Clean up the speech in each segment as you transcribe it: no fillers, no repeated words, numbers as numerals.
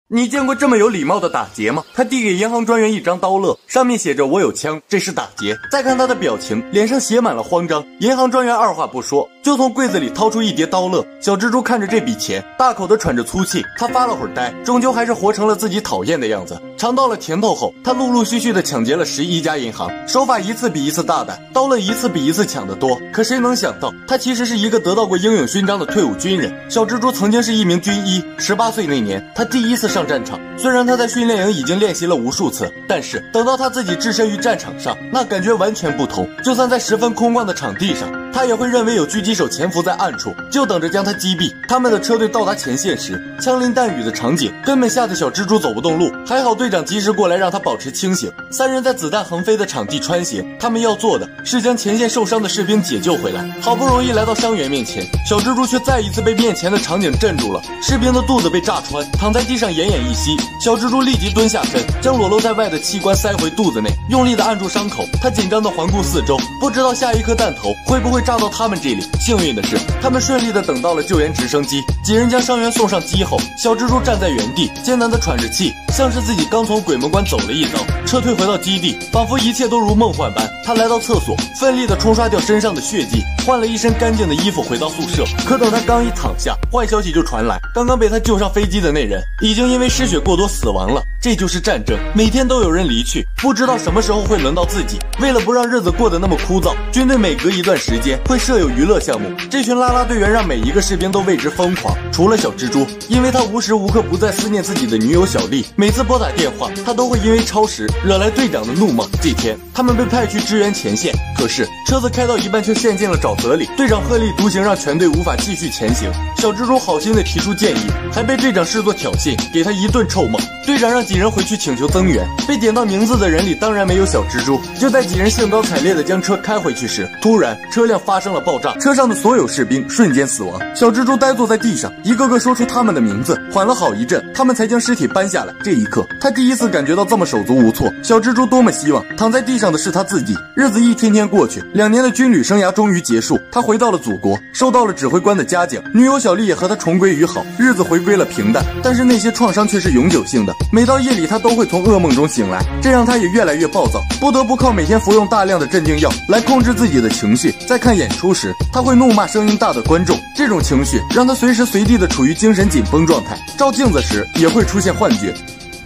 你见过这么有礼貌的打劫吗？他递给银行专员一张刀勒，上面写着我有枪，这是打劫。再看他的表情，脸上写满了慌张。银行专员二话不说就从柜子里掏出一叠刀勒。小蜘蛛看着这笔钱，大口的喘着粗气。他发了会儿呆，终究还是活成了自己讨厌的样子。尝到了甜头后，他陆陆续续的抢劫了11家银行，手法一次比一次大胆，刀勒一次比一次抢得多。可谁能想到，他其实是一个得到过英勇勋章的退伍军人。小蜘蛛曾经是一名军医，18岁那年，他第一次上战场。虽然他在训练营已经练习了无数次，但是等到他自己置身于战场上，那感觉完全不同。就算在十分空旷的场地上，他也会认为有狙击手潜伏在暗处，就等着将他击毙。他们的车队到达前线时，枪林弹雨的场景根本吓得小蜘蛛走不动路，还好队长及时过来让他保持清醒。三人在子弹横飞的场地穿行，他们要做的是将前线受伤的士兵解救回来。好不容易来到伤员面前，小蜘蛛却再一次被面前的场景镇住了。士兵的肚子被炸穿，躺在地上奄奄一息。小蜘蛛立即蹲下身，将裸露在外的器官塞回肚子内，用力地按住伤口。他紧张地环顾四周，不知道下一颗弹头会不会炸到他们这里。幸运的是，他们顺利地等到了救援直升机。几人将伤员送上机后，小蜘蛛站在原地，艰难地喘着气，像是自己刚从鬼门关走了一遭。撤退回到基地，仿佛一切都如梦幻般。他来到厕所，奋力地冲刷掉身上的血迹，换了一身干净的衣服回到宿舍。可等他刚一躺下，坏消息就传来，刚刚被他救上飞机的那人已经因为失血过多死亡了。这就是战争，每天都有人离去，不知道什么时候会轮到自己。为了不让日子过得那么枯燥，军队每隔一段时间会设有娱乐项目。这群啦啦队员让每一个士兵都为之疯狂，除了小蜘蛛，因为他无时无刻不在思念自己的女友小丽，每次拨打电话他都会因为超时惹来队长的怒骂。这天他们被派去支援前线，可是车子开到一半却陷进了沼泽里，队长鹤立独行，让全队无法继续前行。小蜘蛛好心的提出建议，还被队长视作挑衅，给他一顿臭骂。队长让几人回去请求增援，被点到名字的人里当然没有小蜘蛛。就在几人兴高采烈地将车开回去时，突然车辆发生了爆炸，车上的所有士兵瞬间死亡。小蜘蛛呆坐在地上，一个个说出他们的名字，缓了好一阵，他们才将尸体搬下来。这一刻他第一次感觉到这么手足无措。小蜘蛛多么希望躺在地上的是他自己。日子一天天过去，2年的军旅生涯终于结束，他回到了祖国，受到了指挥官的嘉奖，女友小丽也和他重归于好，日子回归了平淡。但是那些创伤却是永久性的，每到夜里他都会从噩梦中醒来，这让他也越来越暴躁，不得不靠每天服用大量的镇静药来控制自己的情绪。在看演出时，他会怒骂声音大的观众，这种情绪让他随时随地的处于精神紧绷状态，照镜子时也会出现幻觉。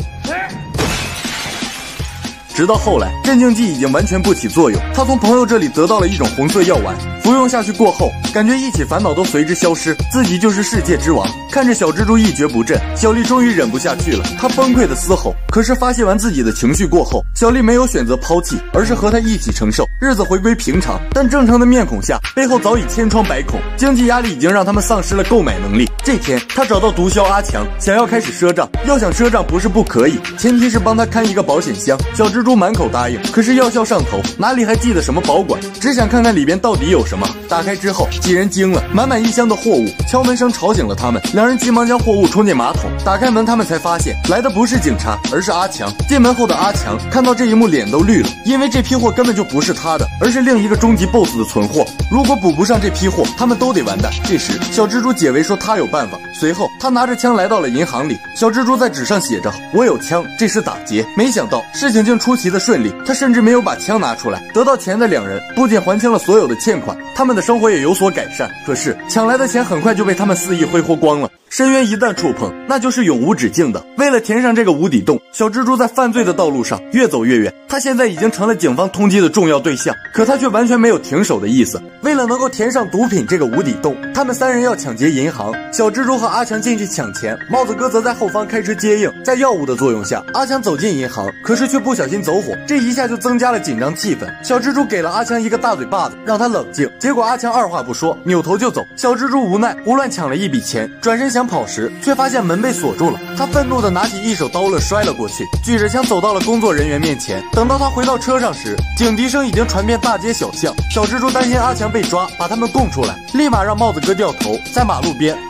直到后来，镇静剂已经完全不起作用，他从朋友这里得到了一种红色药丸，服用下去过后，感觉一切烦恼都随之消失，自己就是世界之王。看着小蜘蛛一蹶不振，小丽终于忍不下去了，她崩溃的嘶吼。可是发泄完自己的情绪过后，小丽没有选择抛弃，而是和她一起承受。日子回归平常，但正常的面孔下，背后早已千疮百孔，经济压力已经让他们丧失了购买能力。这天，他找到毒枭阿强，想要开始赊账。要想赊账不是不可以，前提是帮他看一个保险箱。小蜘蛛满口答应，可是药效上头，哪里还记得什么保管，只想看看里边到底有什么。打开之后，几人惊了，满满一箱的货物。敲门声吵醒了他们，两人急忙将货物冲进马桶。打开门，他们才发现来的不是警察，而是阿强。进门后的阿强看到这一幕，脸都绿了，因为这批货根本就不是他的，而是另一个终极 BOSS 的存货。如果补不上这批货，他们都得完蛋。这时，小蜘蛛解围说他有办法。随后，他拿着枪来到了银行里。小蜘蛛在纸上写着我有枪，这是打劫。没想到事情竟出奇的顺利，他甚至没有把枪拿出来。得到钱的两人不仅还清了所有的欠款，他们的生活也有所改善。可是抢来的钱很快就被他们肆意挥霍光了。深渊一旦触碰，那就是永无止境的。为了填上这个无底洞，小蜘蛛在犯罪的道路上越走越远。他现在已经成了警方通缉的重要对象，可他却完全没有停手的意思。为了能够填上毒品这个无底洞，他们三人要抢劫银行。小蜘蛛和阿强进去抢钱，帽子哥则在后方开车接应。在药物的作用下，阿强走进银行，可是却不小心走火，这一下就增加了紧张气氛。小蜘蛛给了阿强一个大嘴巴子，让他冷静。结果阿强二话不说，扭头就走。小蜘蛛无奈，胡乱抢了一笔钱，转身想跑时，却发现门被锁住了。他愤怒地拿起一手刀勒摔了过去，举着枪走到了工作人员面前。等到他回到车上时，警笛声已经传遍大街小巷。小蜘蛛担心阿强被抓，把他们供出来，立马让帽子哥掉头，在马路边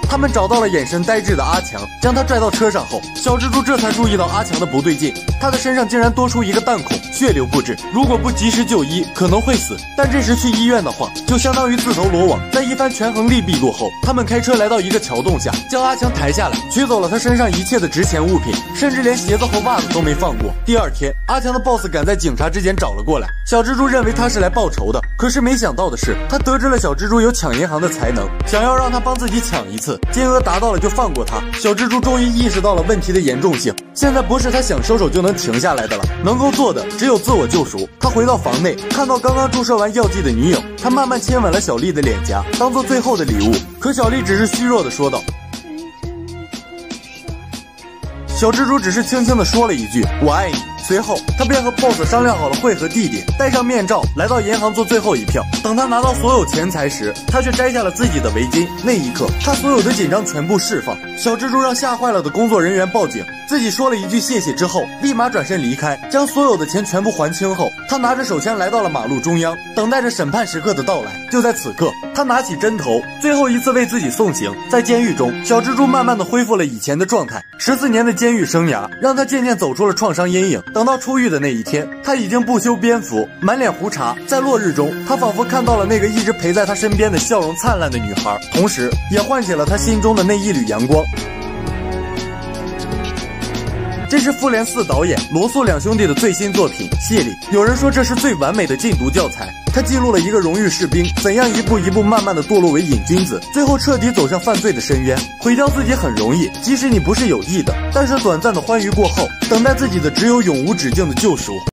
他们找到了眼神呆滞的阿强，将他拽到车上后，小蜘蛛这才注意到阿强的不对劲，他的身上竟然多出一个弹孔，血流不止，如果不及时就医，可能会死。但这时去医院的话，就相当于自投罗网。在一番权衡利弊过后，他们开车来到一个桥洞下，将阿强抬下来，取走了他身上一切的值钱物品，甚至连鞋子和袜子都没放过。第二天，阿强的 boss 赶在警察之前找了过来，小蜘蛛认为他是来报仇的，可是没想到的是，他得知了小蜘蛛有抢银行的才能，想要让他帮自己抢一次，金额达到了就放过他。小蜘蛛终于意识到了问题的严重性，现在不是他想收手就能停下来的了，能够做的只有自我救赎。他回到房内，看到刚刚注射完药剂的女友，他慢慢亲吻了小丽的脸颊，当做最后的礼物。可小丽只是虚弱的说道，小蜘蛛只是轻轻地说了一句我爱你。随后他便和 boss 商量好了会合地点，戴上面罩来到银行做最后一票。等他拿到所有钱财时，他却摘下了自己的围巾，那一刻他所有的紧张全部释放。小蜘蛛让吓坏了的工作人员报警，自己说了一句谢谢之后立马转身离开，将所有的钱全部还清后，他拿着手枪来到了马路中央，等待着审判时刻的到来。就在此刻，他拿起针头，最后一次为自己送行。在监狱中，小蜘蛛慢慢的恢复了以前的状态，14年的监狱生涯让他渐渐走出了创伤阴影。等到出狱的那一天，他已经不修边幅，满脸胡茬。在落日中，他仿佛看到了那个一直陪在他身边的笑容灿烂的女孩，同时也唤起了他心中的那一缕阳光。这是复联4导演罗素两兄弟的最新作品《谢里》，有人说这是最完美的禁毒教材。他记录了一个荣誉士兵怎样一步一步慢慢的堕落为瘾君子，最后彻底走向犯罪的深渊。毁掉自己很容易，即使你不是有意的，但是短暂的欢愉过后，等待自己的只有永无止境的救赎。